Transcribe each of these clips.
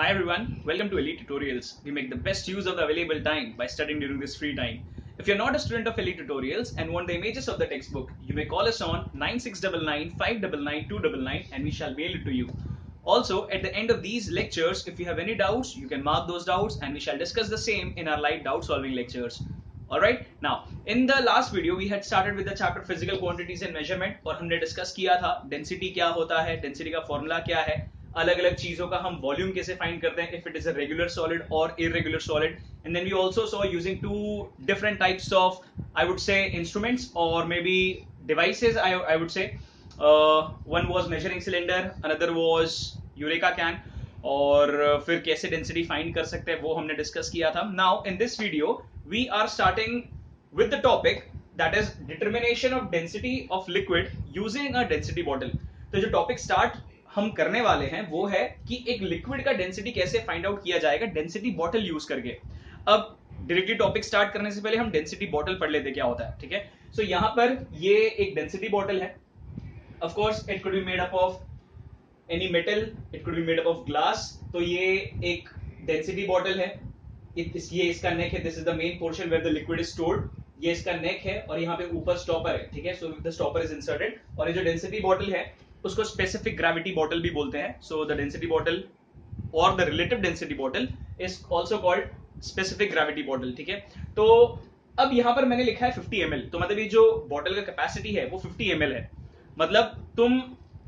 Hi everyone, welcome to Elite Tutorials. We make the best use of the available time by studying during this free time. If you're not a student of Elite Tutorials and want the images of the textbook, you may call us on 9699 599 299 and we shall mail it to you. Also, at the end of these lectures, if you have any doubts, you can mark those doubts and we shall discuss the same in our live doubt solving lectures. Alright, now in the last video we had started with the chapter physical quantities and measurement और हमने discuss किया था density क्या होता है, density का formula क्या है, अलग अलग चीजों का हम वॉल्यूम कैसे फाइंड करते हैं, if it is a regular solid और irregular solid, and then we also saw using two different types of I would say instruments और maybe devices. I would say one was measuring cylinder, another was eureka can, और फिर कैसे density find कर सकते हैं वो हमने discuss किया था. Now in this video we are starting with the topic that is determination of density of liquid using a density bottle. तो जो टॉपिक स्टार्ट हम करने वाले हैं वो है कि एक लिक्विड का डेंसिटी कैसे फाइंड आउट किया जाएगा डेंसिटी बॉटल यूज करके. अब डायरेक्टली टॉपिक स्टार्ट करने से पहले हम डेंसिटी बॉटल पढ़ लेते क्या होता है, ठीक है. सो यहां पर ये एक डेंसिटी बॉटल है. Of course it could be made up of any metal, it could be made up of glass. तो ये एक डेंसिटी बॉटल है. ये इसका नेक है. This is the main portion where the liquid is stored. ये इसका नेक है और यहाँ पे ऊपर स्टॉपर है, ठीक है. So the stopper is inserted. और ये जो डेंसिटी बॉटल है उसको स्पेसिफिक ग्रेविटी बॉटल भी बोलते हैं. सो द डेंसिटी बॉटल और the relative density bottle is also called specific gravity bottle, ठीक है. तो अब यहां पर मैंने लिखा है 50 ml. तो मतलब ये जो बॉटल का कैपेसिटी है वो 50 ml है. मतलब तुम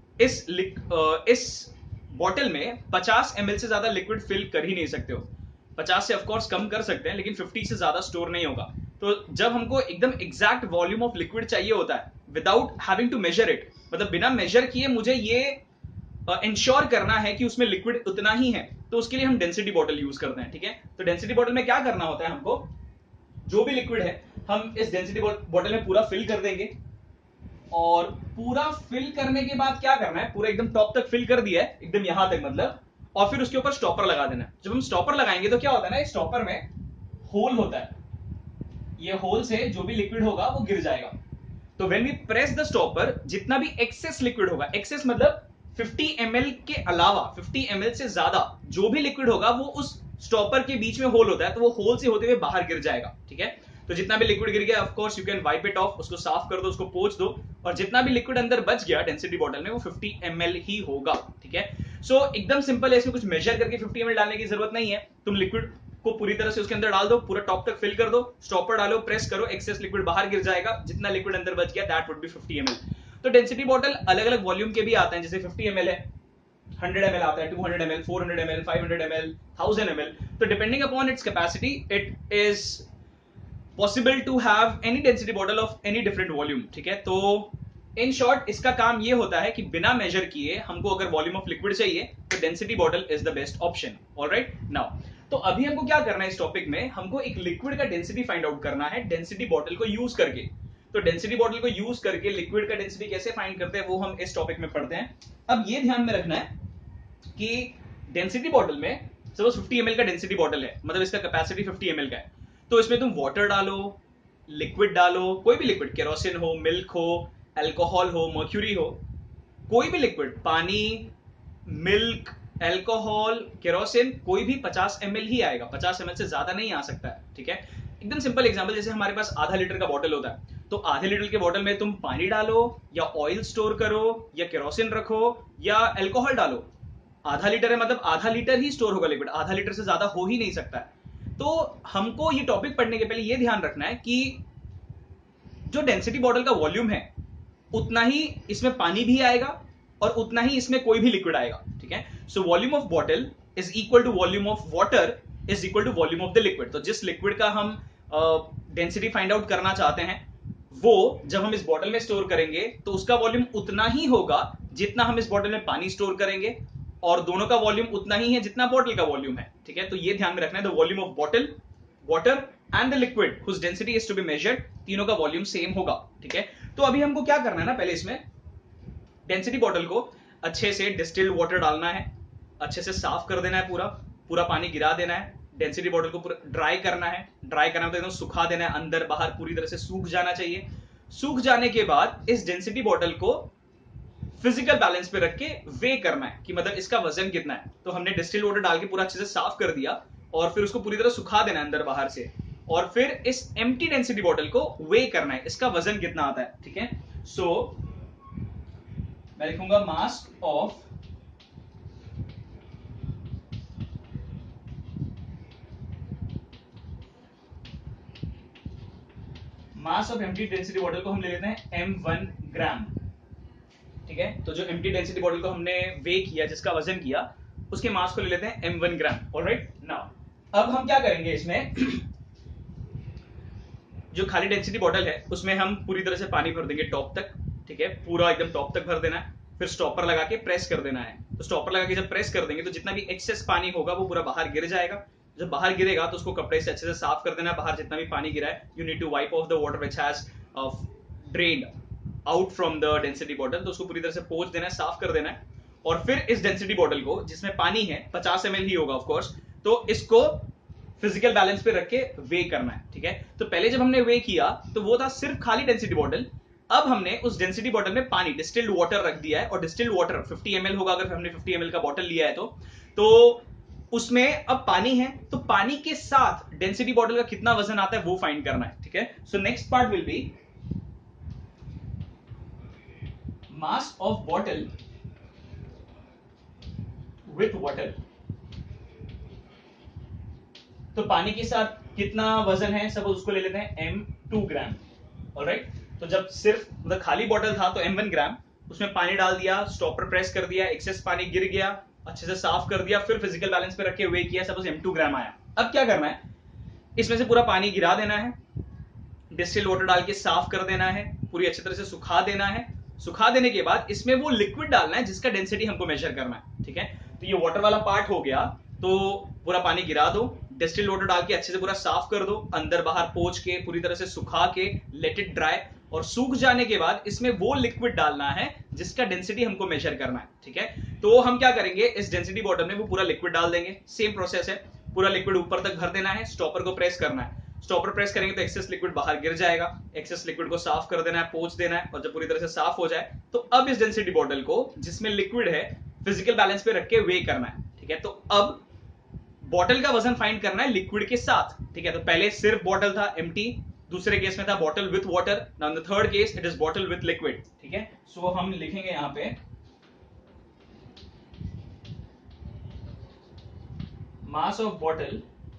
इस बॉटल में 50 ml से ज्यादा लिक्विड फिल कर ही नहीं सकते हो. 50 से ऑफकोर्स कम कर सकते हैं लेकिन 50 से ज्यादा स्टोर नहीं होगा. तो जब हमको एकदम एग्जैक्ट वॉल्यूम ऑफ लिक्विड चाहिए होता है without having to measure it, मतलब बिना मेजर किए मुझे ये इंश्योर करना है कि उसमें लिक्विड उतना ही है, तो उसके लिए हम डेंसिटी बॉटल यूज करते हैं, ठीक है. तो डेंसिटी बॉटल में क्या करना होता है, हमको जो भी लिक्विड है हम इस डेंसिटी बॉटल में पूरा फिल कर देंगे. और पूरा फिल करने के बाद क्या करना है, पूरा एकदम टॉप तक फिल कर दिया है, एकदम यहां तक मतलब, और फिर उसके ऊपर स्टॉपर लगा देना है. जब हम स्टॉपर लगाएंगे तो क्या होता है ना, इस स्टॉपर में होल होता है. ये होल से जो भी लिक्विड होगा वो गिर जाएगा. तो when we press the stopper, जितना भी एक्सेस लिक्विड होगा, एक्सेस मतलब 50 ml के अलावा 50 ml से ज्यादा जो भी लिक्विड होगा वो उस स्टॉपर के बीच में होल होता है, तो वो होल से होते हुए बाहर गिर जाएगा, ठीक है. तो जितना भी लिक्विड गिर गया of course you can wipe it off, उसको साफ कर दो, उसको पोंछ दो, और जितना भी लिक्विड अंदर बच गया डेंसिटी बॉटल में वो 50 ml ही होगा, ठीक है. सो एकदम सिंपल है, इसमें कुछ मेजर करके 50 ml डालने की जरूरत नहीं है. तुम लिक्विड को पूरी तरह से उसके अंदर डाल दो, पूरा टॉप तक फिल कर दो, स्टॉपर डालो, प्रेस करो, एक्सेस लिक्विड बाहर गिर जाएगा, जितना लिक्विड अंदर बच गया दैट वुड बी 50 ml. तो डेंसिटी बॉटल अलग अलग वॉल्यूम के भी आते हैं, जैसे 50 ml है, 100 ml आता है, 200 ml, 400 ml, 500 ml, 1000 ml. तो depending upon its capacity it is possible to have any density bottle of any different volume, ठीक है. तो इन शॉर्ट इसका काम ये होता है कि बिना मेजर किए हमको अगर वॉल्यूम ऑफ लिक्विड चाहिए तो density bottle is the best option. Alright, now तो अभी हमको क्या करना है इस टॉपिक में, हमको एक लिक्विड का डेंसिटी फाइंड आउट करना है डेंसिटी बॉटल को यूज करके. तो डेंसिटी बॉटल को यूज करके लिक्विड का डेंसिटी कैसे फाइंड करते हैं वो हम इस टॉपिक में पढ़ते हैं. अब ये ध्यान में रखना है कि डेंसिटी बॉटल में सपोज 50 ml का डेंसिटी बॉटल है, मतलब इसका कैपेसिटी 50 ml का है. तो इसमें तुम वाटर डालो, लिक्विड डालो, कोई भी लिक्विड, केरोसिन हो, मिल्क हो, अल्कोहल हो, मर्क्यूरी हो, कोई भी लिक्विड, पानी, मिल्क, अल्कोहल, केरोसिन, कोई भी 50 ml ही आएगा, 50 ml से ज्यादा नहीं आ सकता है, ठीक है. एकदम सिंपल एग्जांपल, जैसे हमारे पास आधा लीटर का बॉटल होता है, तो आधे लीटर के बॉटल में तुम पानी डालो या ऑयल स्टोर करो या केरोसिन रखो या अल्कोहल डालो. आधा लीटर है मतलब आधा लीटर ही स्टोर होगा लिक्विड, आधा लीटर से ज्यादा हो ही नहीं सकता है. तो हमको ये टॉपिक पढ़ने के पहले ये ध्यान रखना है कि जो डेंसिटी बॉटल का वॉल्यूम है उतना ही इसमें पानी भी आएगा और उतना ही इसमें कोई भी लिक्विड आएगा, ठीक है. So volume of bottle is equal to volume of water is equal to volume of the liquid. तो जिस लिक्विड का हम डेंसिटी फाइंड आउट करना चाहते हैं वो जब हम इस बॉटल में स्टोर करेंगे तो उसका वॉल्यूम उतना ही होगा जितना हम इस बॉटल में पानी स्टोर करेंगे, और दोनों का वॉल्यूम उतना ही है जितना बॉटल का वॉल्यूम है, ठीक है. तो ये ध्यान में रखना है, the volume of bottle, water and the liquid whose density is to be measured, तीनों का वॉल्यूम सेम होगा, ठीक है. तो अभी हमको क्या करना है ना, पहले इसमें डेंसिटी बॉटल को अच्छे से डिस्टिल्ड वाटर डालना है, अच्छे से साफ कर देना है, पूरा पूरा पानी गिरा देना है, डेंसिटी बॉटल को पूरा ड्राई करना है. ड्राई करना मतलब एकदम सुखा देना है, अंदर बाहर पूरी तरह से सूख जाना चाहिए. सूख जाने के बाद इस डेंसिटी बॉटल को फिजिकल बैलेंस पे रख के वे करना है कि मतलब इसका वजन कितना है। तो हमने डिस्टिल्ड वाटर डाल के पूरा अच्छे से साफ कर दिया और फिर उसको पूरी तरह सुखा देना है अंदर बाहर से, और फिर इस एम्प्टी डेंसिटी बॉटल को वे करना है, इसका वजन कितना आता है। ठीक है, सो मैं लिखूंगा mass of empty density bottle को हम ले लेते हैं m1 ग्राम। ठीक है, तो जो एम्प्टी डेंसिटी बॉटल को हमने वे किया, जिसका वजन किया, उसके मास को ले लेते हैं m1 ग्राम। ऑलराइट, नाउ अब हम क्या करेंगे, इसमें जो खाली डेंसिटी बॉटल है उसमें हम पूरी तरह से पानी भर देंगे टॉप तक। ठीक है, पूरा एकदम टॉप तक भर देना है, फिर स्टॉपर लगा के प्रेस कर देना है। तो स्टॉपर लगा के जब प्रेस कर देंगे तो जितना भी एक्सेस पानी होगा वो पूरा बाहर गिर जाएगा। जब बाहर गिरेगा तो उसको कपड़े से अच्छे से साफ कर देना है। बाहर जितना भी पानी गिरा है, you need to wipe off the water which has drained out from the density bottle. तो उसको पूरी तरह से पोंछ देना है, साफ कर देना है, और फिर इस डेंसिटी बॉटल को, जिसमें पानी है 50 ml ही होगा ऑफ कोर्स, तो इसको फिजिकल बैलेंस पे रख के वे करना है। ठीक है, तो पहले जब हमने वे किया तो वो था सिर्फ खाली डेंसिटी बॉटल। अब हमने उस डेंसिटी बॉटल में पानी, डिस्टिल्ड वाटर रख दिया है, और डिस्टिल्ड वाटर 50 ml होगा अगर हमने 50 ml का बॉटल लिया है तो उसमें अब पानी है, तो पानी के साथ डेंसिटी बॉटल का कितना वजन आता है वो फाइंड करना है। ठीक है, so next part will be mass of bottle with water. तो पानी के साथ कितना वजन है, सपोज उसको ले लेते हैं m2 ग्राम। ऑलराइट, तो जब सिर्फ मतलब खाली बॉटल था तो m1 ग्राम, उसमें पानी डाल दिया, स्टॉपर प्रेस कर दिया, एक्सेस पानी गिर गया, अच्छे से साफ कर दिया, फिर फिजिकल बैलेंस पे रख के वे किया, सपोज m2 ग्राम आया। अब क्या करना है, इसमें से पूरा पानी गिरा देना है, डिस्टिल्ड वाटर डाल के साफ कर देना है, पूरी अच्छी तरह से सुखा देना है। सुखा देने के बाद इसमें वो लिक्विड डालना है जिसका डेंसिटी हमको मेजर करना है। ठीक है, तो ये वाटर वाला पार्ट हो गया, तो पूरा पानी गिरा दो, डिस्टिल्ड वाटर डाल के अच्छे से पूरा साफ कर दो, अंदर बाहर पोंछ के पूरी तरह से सुखा के लेट इट ड्राई, और सूख जाने के बाद इसमें वो लिक्विड डालना है जिसका डेंसिटी हमको मेजर करना है। ठीक है, तो हम क्या करेंगे, इस डेंसिटी बॉटल में वो पूरा लिक्विड डाल देंगे। सेम प्रोसेस है, पूरा लिक्विड ऊपर तक भर देना है, स्टॉपर को प्रेस करना है। स्टॉपर प्रेस करेंगे तो एक्सेस लिक्विड बाहर गिर जाएगा, एक्सेस लिक्विड को साफ कर देना है, पोंछ देना है, और जब पूरी तरह से साफ हो जाए तो अब इस डेंसिटी बॉटल को, जिसमें लिक्विड है, फिजिकल बैलेंस पे रख के वे करना है। ठीक है, तो अब बॉटल का वजन फाइंड करना है लिक्विड के साथ। ठीक है, तो पहले सिर्फ बॉटल था एम्प्टी, दूसरे केस में था bottle with water, now in the third case it is bottle with liquid. ठीक है, सो हम लिखेंगे यहां पे mass of bottle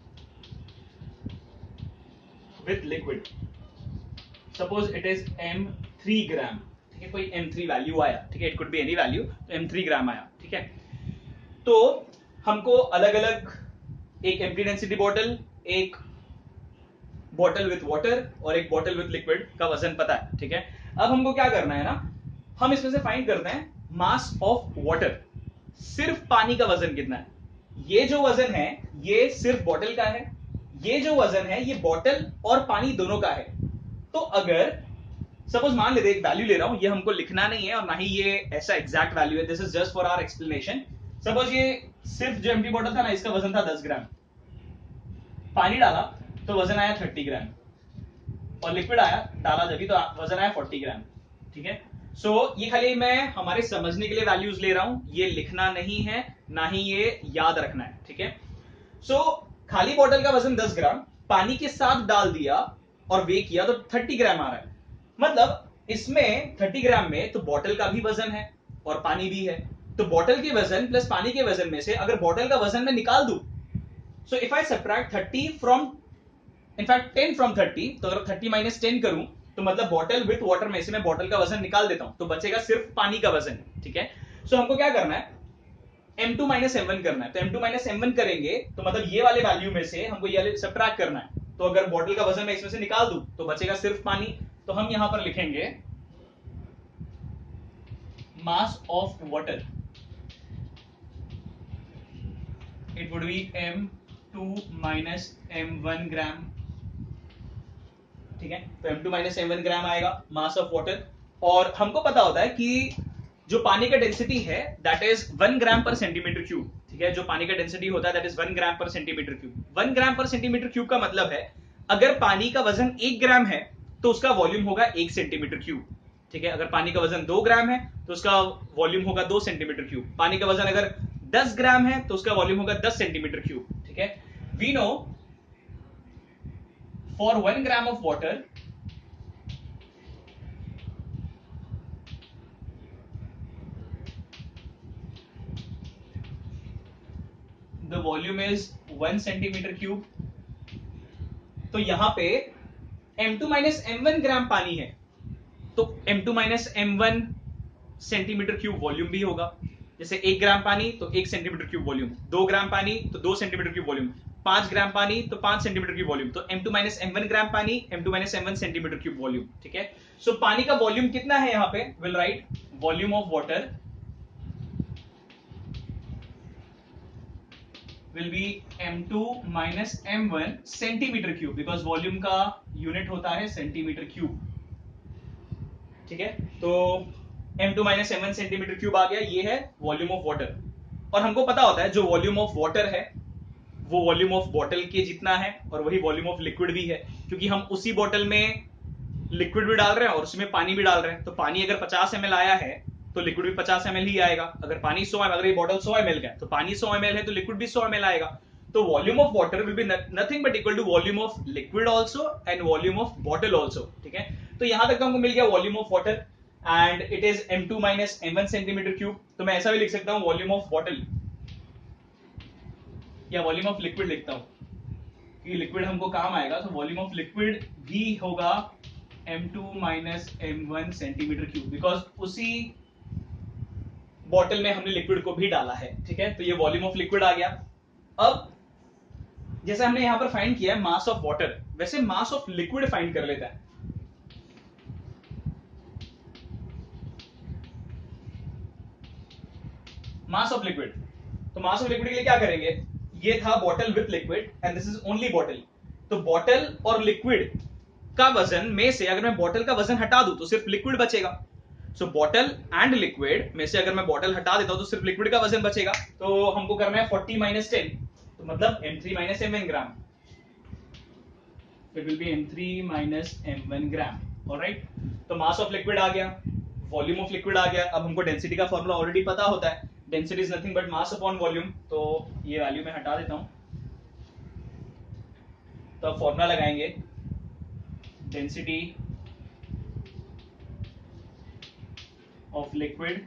with liquid, suppose it is m3 gram. ठीक है, कोई m3 वैल्यू आया, ठीक है, it could be any value, तो m3 ग्राम आया। ठीक है, तो हमको अलग अलग, एक एम्प्टी डेंसिटी बॉटल, एक बॉटल विथ वाटर और एक बॉटल विथ लिक्विड का वजन पता है। ठीक है, अब हमको क्या करना है ना, हम इसमें से फाइंड करते हैं मास ऑफ वाटर, सिर्फ पानी का वजन कितना है। ये जो वजन है ये सिर्फ बॉटल का है, ये जो वजन है ये बॉटल और पानी दोनों का है। तो अगर सपोज मान लेते एक वैल्यू ले रहा हूं, ये हमको लिखना नहीं है और ना ही ये ऐसा एग्जैक्ट वैल्यू है, this is just for our explanation. Suppose ये सिर्फ जो एम्प्टी बॉटल था ना, इसका वजन था 10 ग्राम, पानी डाला तो वजन आया 30 ग्राम, और लिक्विड आया डाला जब भी तो वजन आया 40 ग्राम। ठीक है, सो ये खाली मैं हमारे समझने के लिए वैल्यूज ले रहा हूं, ये लिखना नहीं है, ना ही ये याद रखना है। ठीक है, सो खाली बॉटल का वजन 10 ग्राम, पानी के साथ डाल दिया और वे किया तो 30 ग्राम आ रहा है। मतलब इसमें 30 ग्राम में तो बॉटल का भी वजन है और पानी भी है, तो बॉटल के वजन प्लस पानी के वजन में से अगर बॉटल का वजन मैं निकाल दूं, so if I subtract 30 from, in fact 10 from 30, तो अगर 30 माइनस 10 करूं तो मतलब बॉटल विथ वाटर में से मैं बॉटल का वजन निकाल देता हूं, तो बचेगा सिर्फ पानी का वजन। ठीक है, सो हमको क्या करना है, m2 माइनस m1 करना है। तो m2 माइनस m1 करेंगे तो मतलब ये वाले वैल्यू में से हमको ये वाले सबट्रैक्ट करना है। तो अगर बॉटल का वजन मैं इसमें से निकाल दूं तो बचेगा सिर्फ पानी, तो हम यहां पर लिखेंगे mass of water, it would be m2 minus m1 gram. ठीक है, तो m2 माइनस m1 ग्राम आएगा मास ऑफ वाटर, और हमको पता होता है कि जो पानी का डेंसिटी है that is 1 gram per centimetre cube. ठीक है, जो पानी का डेंसिटी होता है that is 1 gram per centimetre cube. 1 gram per centimetre cube का मतलब है अगर पानी का वजन 1 ग्राम है तो उसका वॉल्यूम होगा 1 सेंटीमीटर क्यूब। ठीक है, अगर पानी का वजन 2 ग्राम है तो उसका वॉल्यूम होगा 2 सेंटीमीटर क्यूब। पानी का वजन अगर 10 ग्राम है तो उसका वॉल्यूम होगा 10 सेंटीमीटर क्यूब। ठीक है, we know for 1 gram of water the volume is 1 centimetre cube. तो यहां पे m2 माइनस m1 ग्राम पानी है, तो m2 minus m1 centimetre cube volume भी होगा। जैसे 1 ग्राम पानी तो 1 सेंटीमीटर क्यूब वॉल्यूम, 2 ग्राम पानी तो 2 सेंटीमीटर क्यूब वॉल्यूम, 5 ग्राम पानी तो 5 सेंटीमीटर क्यूब वॉल्यूम। तो m2 माइनस m1 ग्राम पानी, m2 minus m1 centimetre cube volume. ठीक है, सो पानी का वॉल्यूम कितना है यहां पे, will write volume of water will be m2 minus m1 centimetre cube, because volume का यूनिट होता है सेंटीमीटर क्यूब। ठीक है, तो m2 minus m1 centimetre cube आ गया, ये है वॉल्यूम ऑफ वाटर। और हमको पता होता है जो वॉल्यूम ऑफ वाटर है वो वॉल्यूम ऑफ बॉटल के जितना है, और वही वॉल्यूम ऑफ लिक्विड भी है, क्योंकि हम उसी बॉटल में लिक्विड भी डाल रहे हैं और उसमें पानी भी डाल रहे हैं। तो पानी अगर 50 ml आया है तो लिक्विड भी 50 ml ही आएगा। अगर पानी 100 ml, अगर ये बॉटल 100 ml का है तो पानी 100 ml है तो लिक्विड भी 100 ml आएगा। तो volume of water will be nothing but equal to volume of liquid also and volume of bottle also. ठीक है, तो यहां तक तो हमको मिल गया volume of water and it is m2 minus m1 centimetre cube. तो मैं ऐसा भी लिख सकता हूं वॉल्यूम ऑफ बॉटल या वॉल्यूम ऑफ लिक्विड लिखता हूं कि लिक्विड हमको काम आएगा। तो वॉल्यूम ऑफ लिक्विड भी होगा m2 minus m1 centimetre cube, because उसी बॉटल में हमने लिक्विड को भी डाला है। ठीक है, तो ये वॉल्यूम ऑफ लिक्विड आ गया। अब जैसे हमने यहां पर फाइंड किया है मास ऑफ वाटर, वैसे मास ऑफ लिक्विड फाइंड कर लेता है। मास ऑफ लिक्विड, तो मास ऑफ लिक्विड के लिए क्या करेंगे, ये था bottle with liquid and this is only bottle. तो बॉटल और लिक्विड का वजन में से अगर मैं बॉटल का वजन हटा दूं तो सिर्फ लिक्विड बचेगा। सो बॉटल एंड लिक्विड में से अगर मैं बॉटल हटा देता हूं तो सिर्फ लिक्विड का वजन बचेगा। तो हमको करना है 40 माइनस 10, तो मतलब m3 minus m1 gram. It will be m3 minus m1 gram. Alright, तो मास ऑफ लिक्विड आ गया, वॉल्यूम ऑफ लिक्विड आ गया। अब हमको डेंसिटी का फॉर्मूला ऑलरेडी पता होता है, density is nothing but mass upon volume. तो ये वैल्यू मैं हटा देता हूं, तो अब फॉर्मूला लगाएंगे density of liquid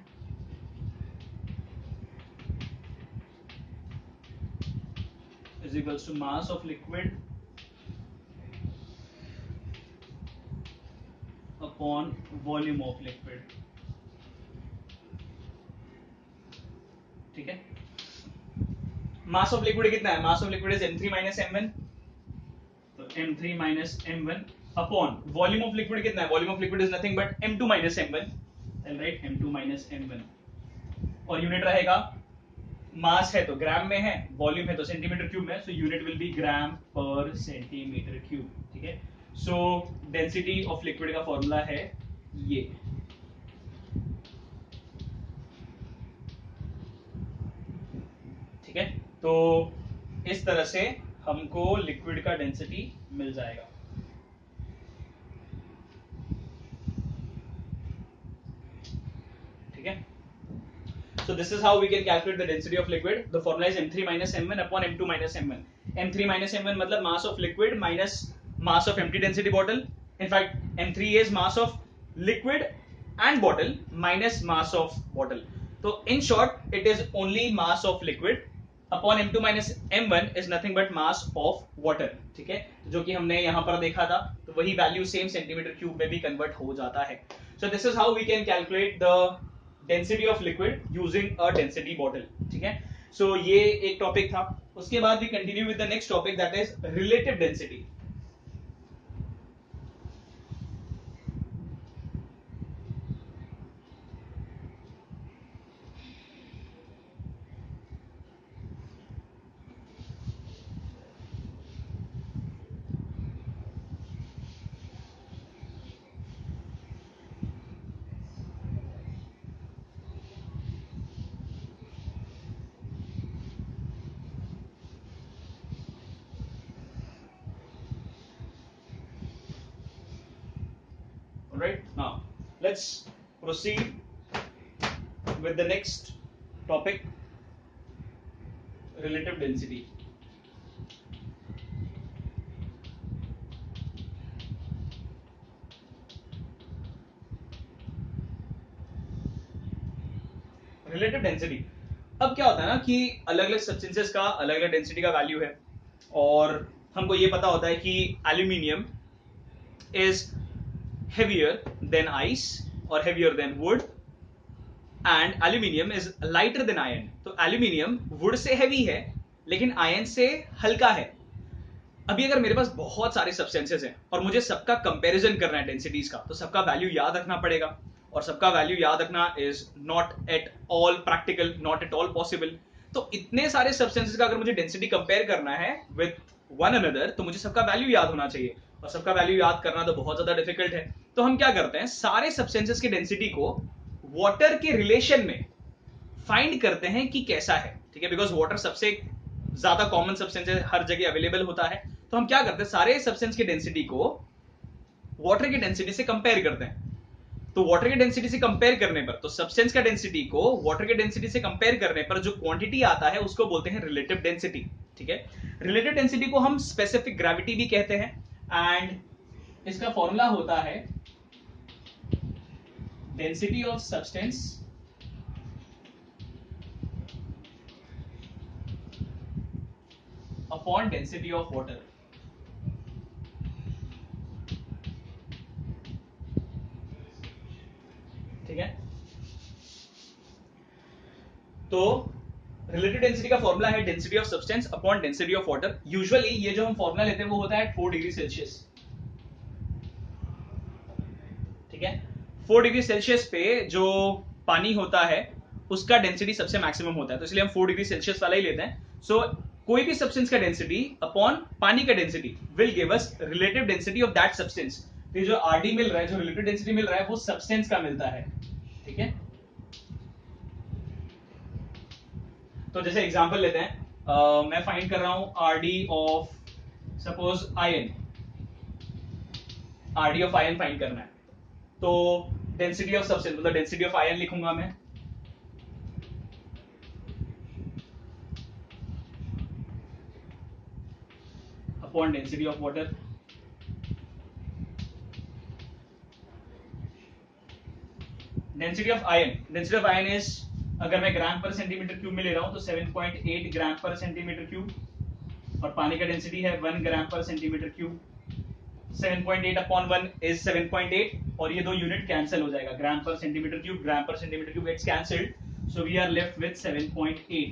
is equals to mass of liquid upon volume of liquid। ठीक है, मास ऑफ लिक्विड कितना है, mass of liquid is m3 minus m1, तो m3 minus m1 upon volume of liquid कितना है, volume of liquid is nothing but m2 minus m1, right, m2 minus m1। और unit रहेगा, मास है तो ग्राम में है, वॉल्यूम है तो सेंटीमीटर क्यूब में, so unit will be gram per centimetre cube. ठीक है, सो डेंसिटी ऑफ लिक्विड का फॉर्मूला है ये। ठीक है, तो इस तरह से हमको लिक्विड का डेंसिटी मिल जाएगा। ठीक है, so this is how we can calculate the density of liquid. The formula is m3 minus m1 upon m2 minus m1। m3 minus m1 मतलब mass of liquid minus mass of empty density bottle। In fact m3 is mass of liquid and bottle minus mass of bottle। तो in short it is only mass of liquid upon m2 minus m1 is nothing but mass of water। ठीक है, जो कि हमने यहां पर देखा था, तो वही वैल्यू सेम सेंटीमीटर क्यूब में भी कन्वर्ट हो जाता है। So this is how we can calculate the density of liquid using a density bottle. ठीक है, सो ये एक टॉपिक था। उसके बाद we continue with the next topic that is relative density. let's proceed with the next topic, relative density. Relative density, अब क्या होता है ना कि अलग अलग सब्सटेंसेस का अलग अलग डेंसिटी का वैल्यू है, और हमको ये पता होता है कि aluminium is heavier than ice और heavier than wood, and aluminium is lighter than iron. तो एल्यूमिनियम वुड से हैवी है लेकिन आयरन से हल्का है। अभी अगर मेरे पास बहुत सारे सब्सटेंसेस हैं और मुझे सबका कंपैरिजन करना है डेंसिटीज का, तो सबका वैल्यू याद रखना पड़ेगा, और सबका वैल्यू याद रखना is not at all practical, not at all possible. तो इतने सारे सब्सटेंसेस का अगर मुझे डेंसिटी कंपेयर करना है विद वन अनदर, तो मुझे सबका वैल्यू याद होना चाहिए, और सबका वैल्यू याद करना तो बहुत ज्यादा डिफिकल्ट है। तो हम क्या करते हैं, सारे सब्सटेंसेस की डेंसिटी को वाटर के रिलेशन में फाइंड करते हैं कि कैसा है, ठीक है, बिकॉज वाटर सबसे ज्यादा कॉमन सब्सटेंस है, हर जगह अवेलेबल होता है। तो हम क्या करते हैं, सारे सब्सटेंस की डेंसिटी को वाटर की डेंसिटी से कंपेयर करते हैं। तो वाटर की डेंसिटी से कंपेयर करने पर, तो सब्सटेंस का डेंसिटी को वाटर की डेंसिटी से कंपेयर करने पर जो क्वांटिटी आता है उसको बोलते हैं रिलेटिव डेंसिटी, ठीक है। रिलेटिव डेंसिटी को हम स्पेसिफिक ग्रेविटी भी कहते हैं, एंड इसका फॉर्मूला होता है density of substance upon density of water. ठीक है, तो रिलेटिव डेंसिटी का फॉर्मूला है density of substance upon density of water. Usually ये जो हम फॉर्मूला लेते हैं वो होता है 4 डिग्री सेल्सियस, ठीक है। 4 डिग्री सेल्सियस पे जो पानी होता है उसका डेंसिटी सबसे मैक्सिमम होता है, तो इसलिए हम 4 डिग्री सेल्सियस वाला ही लेते हैं। सो कोई भी सब्सटेंस का डेंसिटी अपॉन पानी का density will give us relative density of that substance. तो जो आरडी मिल रहा है, जो रिलेटिव डेंसिटी मिल रहा है, वो सब्सटेंस का मिलता है, ठीक है। तो जैसे एग्जांपल लेते हैं, मैं फाइंड कर रहा हूं RD of suppose iron, RD of iron find करना है, तो डेंसिटी ऑफ सब्सटेंस मतलब डेंसिटी ऑफ आयन लिखूंगा मैं, upon density of water. Density of iron is, अगर मैं ग्राम पर सेंटीमीटर क्यूब में ले रहा हूं तो 7.8 ग्राम पर सेंटीमीटर क्यूब, और पानी का डेंसिटी है 1 ग्राम per centimetre cube. 7.8 upon 1 is 7.8, और ये दो यूनिट कैंसिल हो जाएगा, gram per centimetre cube gets cancelled, so we are left with 7.8,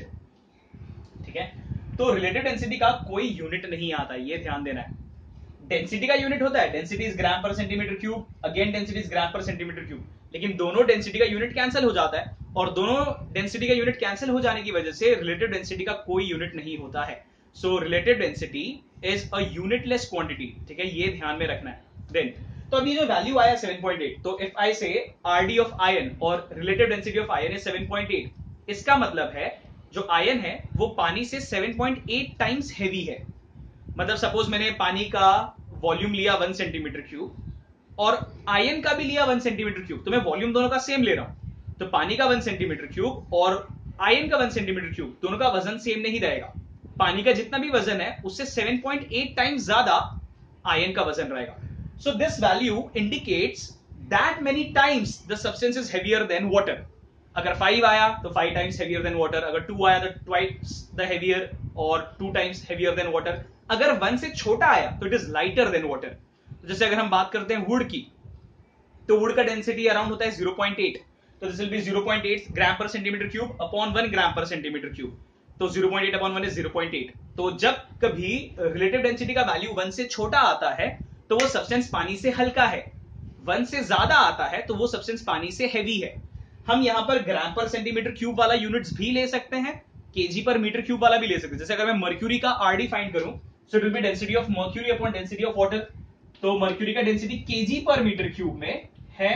ठीक है। तो रिलेटिव डेंसिटी का कोई यूनिट नहीं आता, ये ध्यान देना है। डेंसिटी का यूनिट होता है, density is gram per centimetre cube, again density is gram per centimetre cube, लेकिन दोनों डेंसिटी का यूनिट कैंसिल हो जाता है, और दोनों डेंसिटी का यूनिट कैंसिल हो जाने की वजह से रिलेटिव डेंसिटी का कोई यूनिट नहीं होता है। सो relative density is a unitless quantity, ठीक है, ये ध्यान में रखना है। देन तो अभी जो वैल्यू आया 7.8, तो if I say RD of iron और relative density of iron is 7.8, इसका मतलब है जो आयन है वो पानी से 7.8 टाइम्स हेवी है। मतलब सपोज मैंने पानी का वॉल्यूम लिया 1 सेंटीमीटर क्यूब और आयन का भी लिया 1 सेंटीमीटर क्यूब, तो मैं वॉल्यूम दोनों का सेम ले रहा हूं, तो पानी का 1 सेंटीमीटर क्यूब और आयन का 1 सेंटीमीटर क्यूब दोनों का वजन सेम नहीं रहेगा। पानी का जितना भी वजन है उससे 7.8 टाइम्स ज्यादा आयन का वजन रहेगा। So this value indicates that many times the substance is heavier than water. अगर 5 आया तो 5 टाइम्स हेवियर देन वाटर, अगर 2 आया तो twice the heavier or 2 times heavier than water. अगर 1 से छोटा आया तो it is lighter than water. जैसे अगर हम बात करते हैं वुड की, तो वुड का डेंसिटी अराउंड होता है 0.8, तो this will be 0.8 gram per centimetre cube upon 1 gram per centimetre cube, तो 0.8 अपॉन 1 इज 0.8। तो जब कभी रिलेटिव डेंसिटी का वैल्यू 1 से छोटा आता है तो वो सब्सटेंस पानी से हल्का है, 1 से ज्यादा आता है तो वो सब्सटेंस पानी से हैवी है। हम यहां पर ग्राम पर सेंटीमीटर क्यूब वाला यूनिट्स भी ले सकते हैं, केजी पर मीटर क्यूब वाला भी ले सकते हैं। जैसे अगर मैं मर्क्यूरी का आरडी फाइंड करूं, so it will be density of mercury upon density of water. तो मर्क्यूरी का density KG per metre cube में है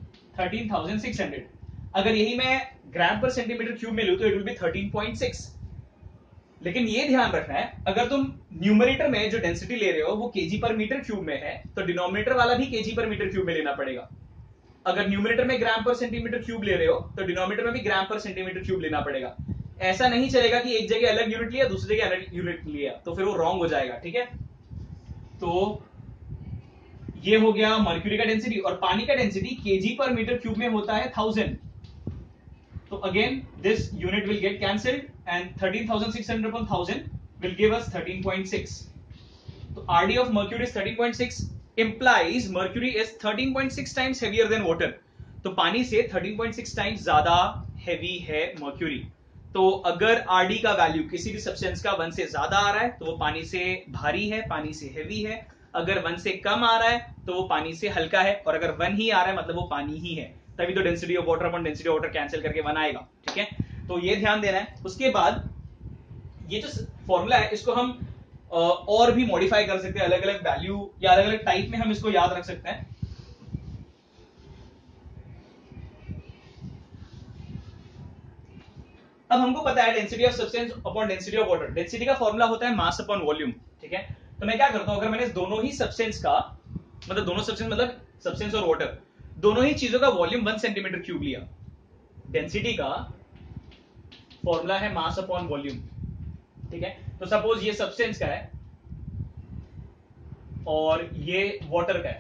13,600। अगर यही मैं ग्राम पर सेंटीमीटर क्यूब में लूं तो इट विल बी 13.6। लेकिन ये ध्यान रखना है, अगर तुम न्यूमरेटर में जो डेंसिटी ले रहे हो वो केजी पर मीटर क्यूब में है, तो डिनोमिनेटर वाला भी केजी पर मीटर क्यूब में लेना पड़ेगा। अगर न्यूमरेटर में ग्राम पर सेंटीमीटर क्यूब ले रहे हो तो डिनोमिनेटर में भी ग्राम पर सेंटीमीटर क्यूब लेना पड़ेगा। ऐसा नहीं चलेगा कि एक जगह अलग यूनिट लिया दूसरी जगह अलग यूनिट लिया, तो फिर वो रॉन्ग हो जाएगा। ठीक है, तो ये हो गया मर्क्यूरी का डेंसिटी। और पानी का density KG per metre cube में होता है 1000। तो again this unit will get cancelled and 13,600 upon 1000 will give us 13.6. तो RD of mercury is 13.6 implies mercury is 13.6 times heavier than water. तो पानी से 13.6 टाइम्स ज्यादा हैवी है मर्क्यूरी। तो अगर RD का वैल्यू किसी भी सब्सटेंस का 1 से ज्यादा आ रहा है तो वो पानी से भारी है, पानी से हैवी है। अगर 1 से कम आ रहा है तो वो पानी से हल्का है, और अगर 1 ही आ रहा है मतलब वो पानी ही है। तभी तो density of water upon density of water cancel करके 1 आएगा। ठीक है, तो ये ध्यान देना है। उसके बाद ये जो फॉर्मूला है इसको हम और भी मॉडिफाई कर सकते हैं, अलग अलग वैल्यू या अलग अलग टाइप में हम इसको याद रख सकते हैं। अब हमको पता है density of substance upon density of water. Density का फॉर्मूला होता है मास अपॉन वॉल्यूम। ठीक है, तो मैं क्या करता हूं, अगर मैंने दोनों ही सब्सटेंस का मतलब दोनों सब्सटेंस मतलब सब्सटेंस और वाटर दोनों ही चीजों का वॉल्यूम 1 सेंटीमीटर क्यूब लिया। डेंसिटी का फॉर्मूला है मास अपॉन वॉल्यूम। ठीक है, तो सपोज ये सब्सटेंस का है और ये वाटर का है।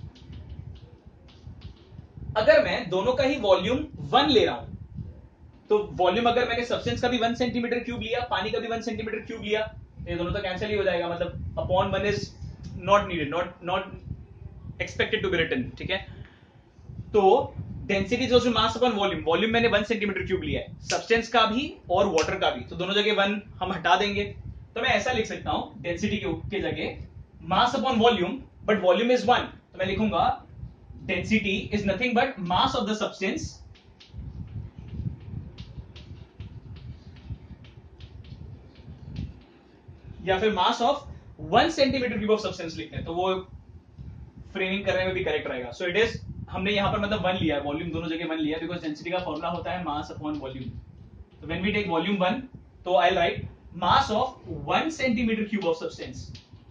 अगर मैं दोनों का ही वॉल्यूम 1 ले रहा हूं तो वॉल्यूम अगर मैंने सब्सटेंस का भी 1 सेंटीमीटर क्यूब लिया, पानी का भी 1 सेंटीमीटर क्यूब लिया, तो ये दोनों तो कैंसिल ही हो जाएगा। मतलब upon 1 is not needed, not expected to be written. ठीक है, तो डेंसिटी जो मास अपॉन वॉल्यूम, वॉल्यूम मैंने 1 सेंटीमीटर क्यूब लिया है, सब्सटेंस का भी और वाटर का भी, तो दोनों जगह 1 हम हटा देंगे। तो मैं ऐसा लिख सकता हूं डेंसिटी के जगह mass upon volume, but volume is 1, तो मैं लिखूंगा density is nothing but mass of the substance या फिर mass of 1 centimetre cube of substance लिखते हैं, तो वो फ्रेमिंग करने में भी करेक्ट रहेगा। सो इट इज, हमने यहां पर मतलब 1 लिया, वॉल्यूम दोनों जगह 1 लिया, बिकॉज डेंसिटी का फॉर्मूला होता है मास अपॉन वॉल्यूम। तो व्हेन वी टेक वॉल्यूम 1, तो I write mass of 1 centimetre cube of substance.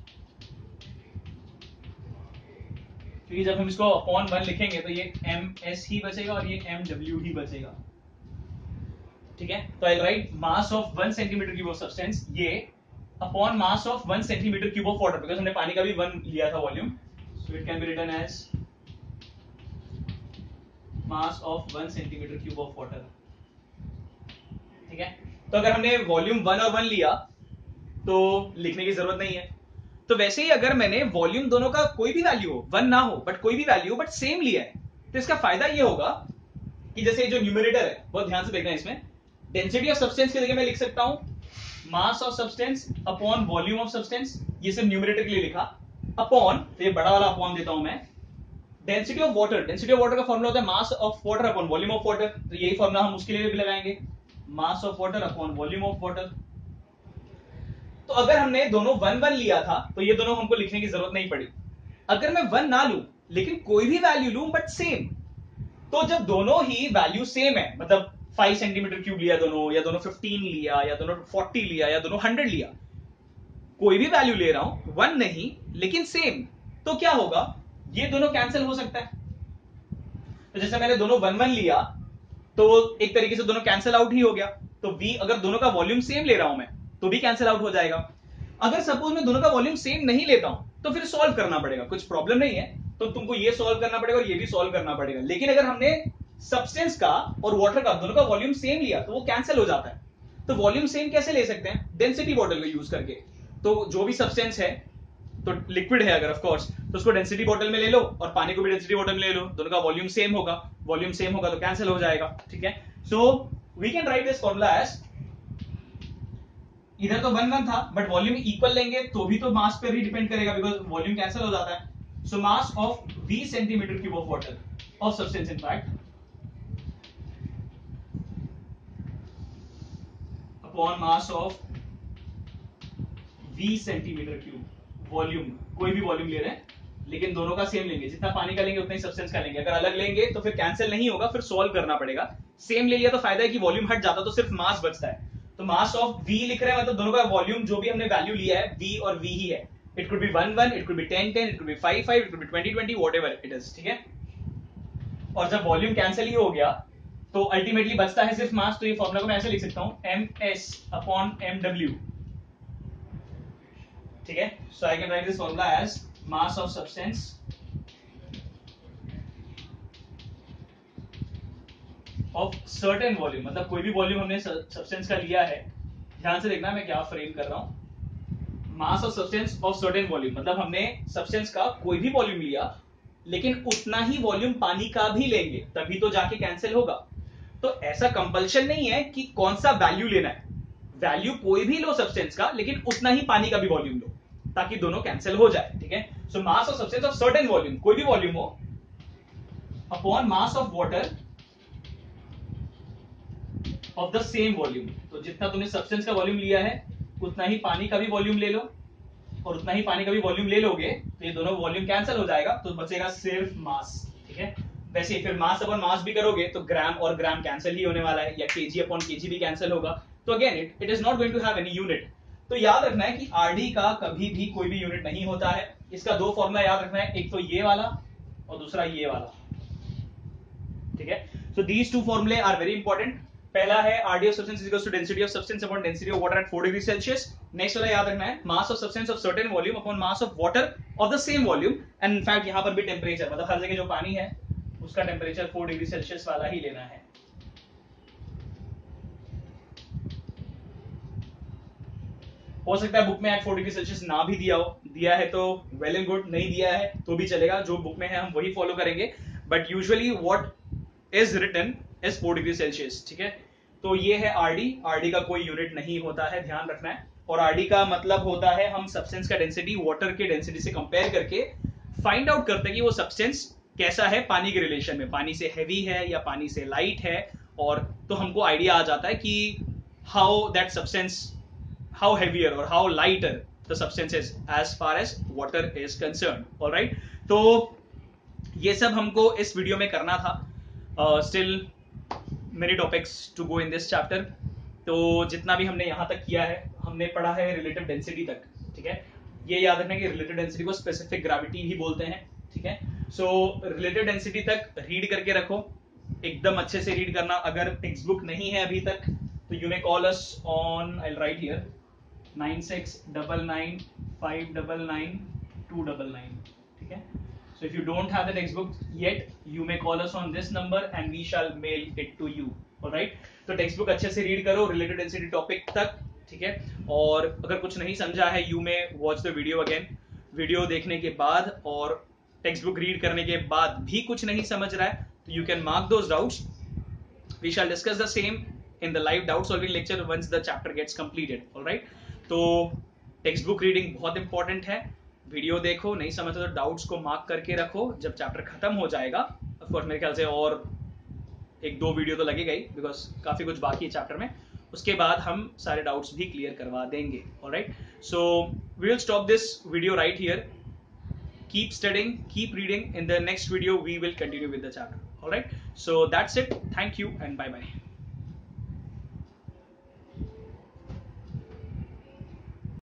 क्योंकि जब हम इसको अपॉन 1 लिखेंगे तो ये ms ही बचेगा और ये mw ही बचेगा। ठीक है, तो I write mass of 1 centimetre cube of substance ये upon mass of 1 centimetre cube of water, because हमने पानी का भी 1 लिया था volume, so it can be written as mass of 1 centimetre cube of water. ठीक है, तो अगर हमने वॉल्यूम 1 और 1 लिया तो लिखने की जरूरत नहीं है। तो वैसे ही अगर मैंने वॉल्यूम दोनों का कोई भी वैल्यू हो, 1 ना हो बट कोई भी वैल्यू हो बट सेम लिया है, तो इसका फायदा ये होगा कि जैसे जो न्यूमरेटर है बहुत ध्यान से देखना है, इसमें डेंसिटी ऑफ सब्सटेंस की जगह मैं लिख सकता हूं mass of substance upon volume of substance. ये सिर्फ न्यूमरेटर के लिए लिखा, अपॉन, तो ये बड़ा वाला अपॉन देता हूं मैं, density of water. Density of water का फॉर्मूला होता है mass of water upon volume of water, तो यही फॉर्मूला हम उसके लिए भी लगाएंगे, mass of water upon volume of water. तो अगर हमने दोनों 1 लिया था तो ये दोनों हमको लिखने की जरूरत नहीं पड़ी। अगर मैं 1 ना लूं लेकिन कोई भी वैल्यू लूं बट सेम, तो जब दोनों ही वैल्यू सेम है, मतलब 5 सेंटीमीटर क्यूब लिया दोनों, या दोनों 15 लिया, या दोनों 40 लिया, या दोनों 100 लिया, कोई भी वैल्यू ले रहा हूं 1 नहीं लेकिन सेम, तो क्या होगा, ये दोनों कैंसिल हो सकता है। तो जैसे मैंने दोनों 1 लिया तो एक तरीके से दोनों कैंसिल आउट ही हो गया। तो v, अगर दोनों का वॉल्यूम सेम ले रहा हूं मैं तो भी कैंसिल आउट हो जाएगा। अगर सपोज मैं दोनों का वॉल्यूम सेम नहीं लेता हूं तो फिर सॉल्व करना पड़ेगा, कुछ प्रॉब्लम नहीं है, तो तुमको ये सॉल्व करना पड़ेगा और ये भी सॉल्व करना पड़ेगा। लेकिन अगर हमने सब्सटेंस का और वाटर का दोनों का वॉल्यूम सेम लिया तो वो कैंसिल हो जाता है। तो वॉल्यूम सेम कैसे ले सकते हैं, डेंसिटी बॉटल को यूज करके। तो जो भी सब्सटेंस है, तो लिक्विड है अगर ऑफ कोर्स, तो उसको डेंसिटी बॉटल में ले लो और पानी को भी डेंसिटी बॉटल में ले लो, दोनों का वॉल्यूम सेम होगा, वॉल्यूम सेम होगा तो कैंसिल हो जाएगा। ठीक है, so we can write this formula as, इधर तो 1 था बट वॉल्यूम इक्वल लेंगे तो भी तो मास पर ही डिपेंड करेगा, बिकॉज वॉल्यूम कैंसिल हो जाता है। So mass of v centimetre cube of water of substance in fact upon mass of v centimetre cube volume, कोई भी वॉल्यूम ले रहे हैं लेकिन दोनों का सेम लेंगे, जितना पानी का लेंगे उतना ही सब्सटेंस का लेंगे। अगर अलग लेंगे तो फिर कैंसिल नहीं होगा, फिर सॉल्व करना पड़ेगा। सेम ले लिया तो फायदा है कि वॉल्यूम हट जाता तो सिर्फ मास बचता है। तो मास ऑफ v लिख रहे हैं मतलब दोनों का वॉल्यूम जो भी हमने वैल्यू लिया है v और v ही है। It could be 1 1, it could be 10 10, it could be 5 5, it could be 20 20, whatever it is. ठीक है, और जब वॉल्यूम कैंसिल ही हो गया तो अल्टीमेटली बचता है सिर्फ मास। तो ये फॉर्मूला को मैं ऐसे लिख सकता हूं, ms अपॉन mw, ठीक है। So I can write this formula as mass of substance of certain volume, मतलब कोई भी वॉल्यूम हमने सब्सटेंस का लिया है, ध्यान से देखना मैं क्या फ्रेम कर रहा हूं। Mass of substance of certain volume मतलब हमने सब्सटेंस का कोई भी वॉल्यूम लिया, लेकिन उतना ही वॉल्यूम पानी का भी लेंगे तभी तो जाके कैंसिल होगा। तो ऐसा कंपल्शन नहीं है कि कौन सा वैल्यू लेना है, वैल्यू कोई भी लो सब्सटेंस का, लेकिन उतना ही पानी का भी वॉल्यूम लो ताकि दोनों कैंसिल हो जाए, ठीक है। So mass of substance of certain volume, कोई भी वॉल्यूम हो, upon mass of water of the same volume. तो जितना तुमने सब्सटेंस का वॉल्यूम लिया है उतना ही पानी का भी वॉल्यूम ले लो, और उतना ही पानी का भी वॉल्यूम ले लोगे तो ये दोनों वॉल्यूम कैंसिल हो जाएगा, तो बचेगा सिर्फ मास, ठीक है। वैसे फिर मास अपॉन मास भी करोगे तो ग्राम और ग्राम कैंसिल ही होने वाला है, या केजी अपॉन केजी भी कैंसिल होगा। तो again it is not going to have any unit. तो याद रखना है कि आरडी का कभी भी कोई भी यूनिट नहीं होता है। इसका दो फॉर्मूला याद रखना है, एक तो ये वाला और दूसरा ये वाला, ठीक है। सो दीज टू फॉर्मूले आर वेरी इंपॉर्टेंट। पहला है RD of substance is equals to density of substance upon density of water at 4 degree Celsius. Next वाला याद रखना है mass of substance of certain volume upon mass of water of the same volume. And in fact यहां पर भी temperature, मतलब हर जगह जो पानी है उसका टेम्परेचर 4 डिग्री सेल्सियस वाला ही लेना है। हो सकता है बुक में 4 डिग्री सेल्सियस ना भी दिया हो, दिया है तो वेल एंड गुड, नहीं दिया है तो भी चलेगा, जो बुक में है हम वही फॉलो करेंगे। But usually what is written is 4 degree Celsius, ठीक है। तो ये है आरडी का कोई यूनिट नहीं होता है, ध्यान रखना है। और आरडी का मतलब होता है हम सब्सटेंस का डेंसिटी वाटर के डेंसिटी से कंपेयर करके फाइंड आउट करते हैं कि वो सब्सटेंस कैसा है पानी के रिलेशन में, पानी से हैवी है या पानी से लाइट है, और तो हमको आइडिया आ जाता है कि how that substance, how heavier और how lighter the substance is as far as water is concerned. Alright, तो ये सब हमको इस वीडियो में करना था। Still many topics to go in this chapter. तो जितना भी हमने यहां तक किया है, हमने पढ़ा है रिलेटिव डेंसिटी तक, ठीक है। ये याद रखना कि रिलेटिव डेंसिटी को स्पेसिफिक ग्रेविटी भी बोलते हैं, ठीक है। सो रिलेटिव डेंसिटी तक रीड करके रखो, एकदम अच्छे से रीड करना। अगर टेक्स्ट बुक नहीं है अभी तक तो you may call us on, I will write here 9699599299, ठीक है। So if you don't have the textbook yet, you may call us on this number and we shall mail it to you. Alright? तो textbook अच्छे से read करो related density topic तक, ठीक है। और अगर कुछ नहीं समझा है, you may watch the video again. Video देखने के बाद और textbook read करने के बाद भी कुछ नहीं समझ रहा है तो you can mark those doubts. We shall discuss the same in the live doubt solving lecture once the chapter gets completed. Alright? तो textbook reading बहुत important है। वीडियो देखो, नहीं समझते तो डाउट्स को मार्क करके रखो। जब चैप्टर खत्म हो जाएगा, ऑफ कोर्स मेरे ख्याल से और 1-2 वीडियो तो लगेगा ही, बिकॉज काफी कुछ बाकी है चैप्टर में, उसके बाद हम सारे डाउट्स भी क्लियर करवा देंगे। Alright, so we will stop this video right here. Keep studying, keep reading. In the next video we will continue with the chapter. Alright, so that's it. Thank you and bye bye.